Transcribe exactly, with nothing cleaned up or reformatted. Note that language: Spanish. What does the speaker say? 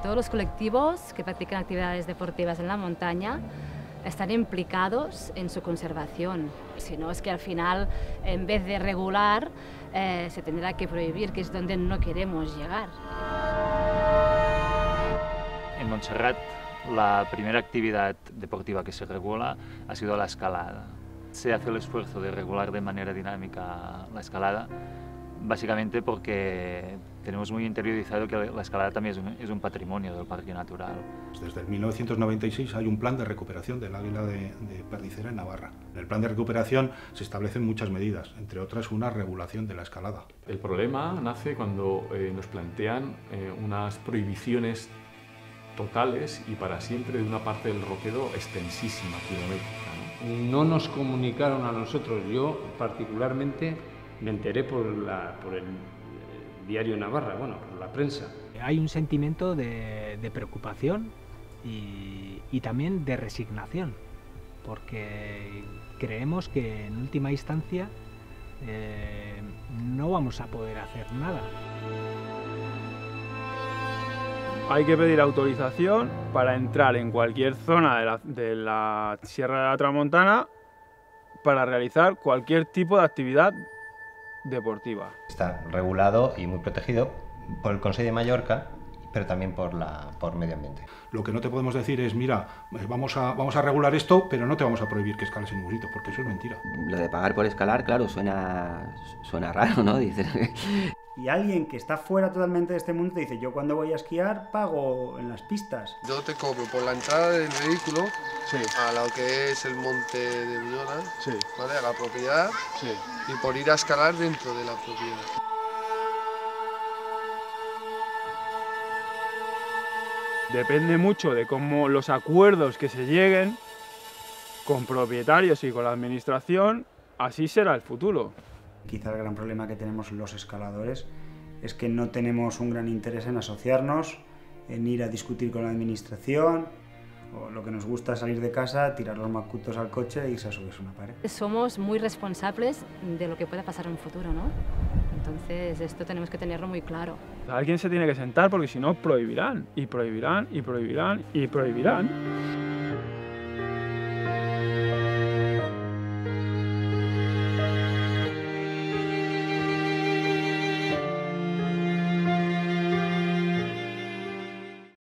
todos los colectivos que practican actividades deportivas en la montaña están implicados en su conservación. Si no, es que al final, en vez de regular, eh, se tendrá que prohibir, que es donde no queremos llegar. En Montserrat, la primera actividad deportiva que se regula ha sido la escalada. Se hace el esfuerzo de regular de manera dinámica la escalada, básicamente porque tenemos muy interiorizado que la escalada también es un, es un patrimonio del parque natural. Desde el mil novecientos noventa y seis hay un plan de recuperación del águila de, de Perdicera en Navarra. En el plan de recuperación se establecen muchas medidas, entre otras una regulación de la escalada. El problema nace cuando eh, nos plantean eh, unas prohibiciones totales y para siempre de una parte del Roquedo extensísima, kilométrica, ¿no? No nos comunicaron a nosotros, yo particularmente me enteré por, la, por el diario Navarra, bueno, por la prensa. Hay un sentimiento de, de preocupación y, y también de resignación, porque creemos que en última instancia eh, no vamos a poder hacer nada. Hay que pedir autorización para entrar en cualquier zona de la, de la Sierra de la Tramontana para realizar cualquier tipo de actividad deportiva. Está regulado y muy protegido por el Consell de Mallorca, pero también por, la, por medio ambiente. Lo que no te podemos decir es, mira, vamos a, vamos a regular esto, pero no te vamos a prohibir que escales en ningún sitio, porque eso es mentira. Lo de pagar por escalar, claro, suena, suena raro, ¿no? Dicen. Y alguien que está fuera totalmente de este mundo te dice, yo cuando voy a esquiar pago en las pistas. Yo te cobro por la entrada del vehículo, sí, a lo que es el monte de Buñona, sí, ¿vale? A la propiedad, sí, y por ir a escalar dentro de la propiedad. Depende mucho de cómo los acuerdos que se lleguen con propietarios y con la administración, así será el futuro. Quizá el gran problema que tenemos los escaladores es que no tenemos un gran interés en asociarnos, en ir a discutir con la administración, o lo que nos gusta es salir de casa, tirar los macutos al coche e irse a subirse una pared. Somos muy responsables de lo que pueda pasar en un futuro, ¿no? Entonces esto tenemos que tenerlo muy claro. Alguien se tiene que sentar porque si no prohibirán, y prohibirán, y prohibirán, y prohibirán.